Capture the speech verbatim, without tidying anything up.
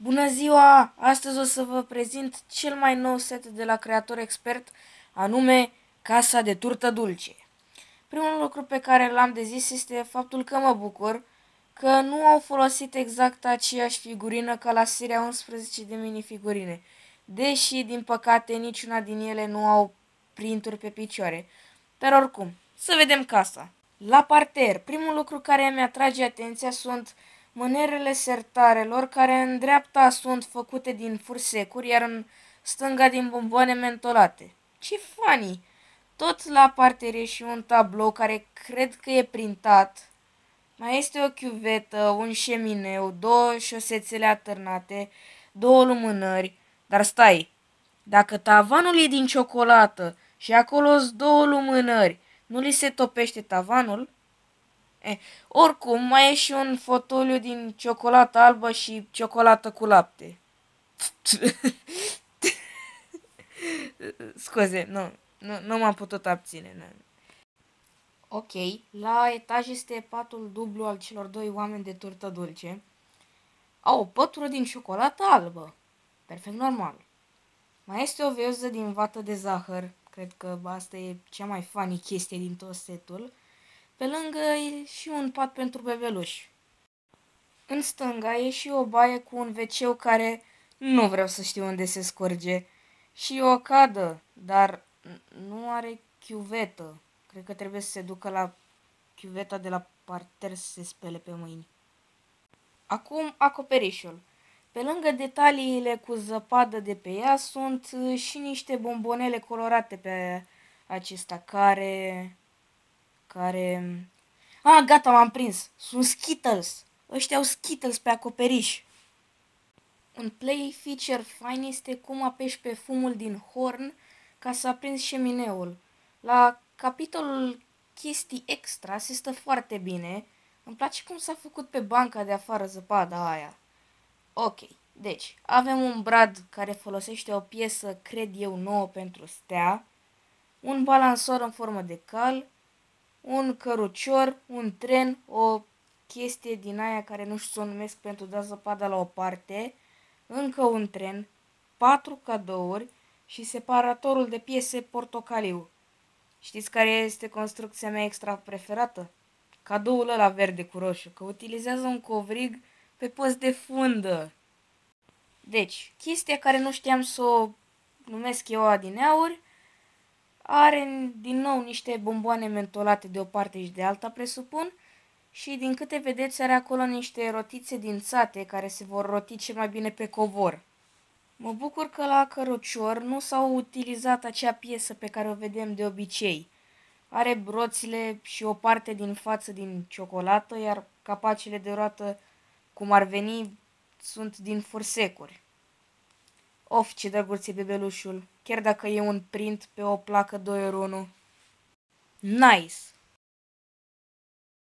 Bună ziua! Astăzi o să vă prezint cel mai nou set de la Creator Expert, anume Casa de Turtă Dulce. Primul lucru pe care l-am de zis este faptul că mă bucur că nu au folosit exact aceeași figurină ca la seria unsprezece de minifigurine, deși, din păcate, niciuna din ele nu au printuri pe picioare. Dar oricum, să vedem casa. La parter, primul lucru care mi atrage atenția sunt mânerele sertarelor, care în dreapta sunt făcute din fursecuri, iar în stânga din bomboane mentolate. Ce funny! Tot la parter e și un tablou care cred că e printat. Mai este o chiuvetă, un șemineu, două șosețele atârnate, două lumânări. Dar stai, dacă tavanul e din ciocolată și acolo sunt două lumânări, nu li se topește tavanul? Eh, oricum, mai e și un fotoliu din ciocolată albă și ciocolată cu lapte. Scuze, nu, nu, nu m-am putut abține. Nu. Ok, la etaj este patul dublu al celor doi oameni de turtă dulce. Au o pătură din ciocolată albă. Perfect normal. Mai este o veuză din vată de zahăr. Cred că asta e cea mai funny chestie din tot setul. Pe lângă e și un pat pentru bebeluși. În stânga e și o baie cu un veceu care nu vreau să știu unde se scurge. Și o cadă, dar nu are chiuvetă. Cred că trebuie să se ducă la chiuveta de la parter să se spele pe mâini. Acum acoperișul. Pe lângă detaliile cu zăpadă de pe ea sunt și niște bombonele colorate pe acesta care... care... Ah, gata, m-am prins. Sunt Skittles. Ăștia au Skittles pe acoperiș. Un play feature fain este cum apeși pe fumul din horn ca să aprinzi șemineul. La capitolul chestii extra se stă foarte bine. Îmi place cum s-a făcut pe banca de afară zăpada aia. Ok, deci avem un brad care folosește o piesă, cred eu, nouă pentru stea, un balansor în formă de cal, un cărucior, un tren, o chestie din aia care nu știu să o numesc pentru da zăpada la o parte, încă un tren, patru cadouri și separatorul de piese portocaliu. Știți care este construcția mea extra preferată? Cadoul ăla verde cu roșu, că utilizează un covrig pe post de fundă. Deci, chestia care nu știam să o numesc eu adineauri, are din nou niște bomboane mentolate de o parte și de alta, presupun, și din câte vedeți are acolo niște rotițe dințate care se vor roti cel mai bine pe covor. Mă bucur că la cărucior nu s-au utilizat acea piesă pe care o vedem de obicei. Are broțile și o parte din față din ciocolată, iar capacele de roată, cum ar veni, sunt din fursecuri. Of, ce drăguț e bebelușul, chiar dacă e un print pe o placă doi ori unu. Nice!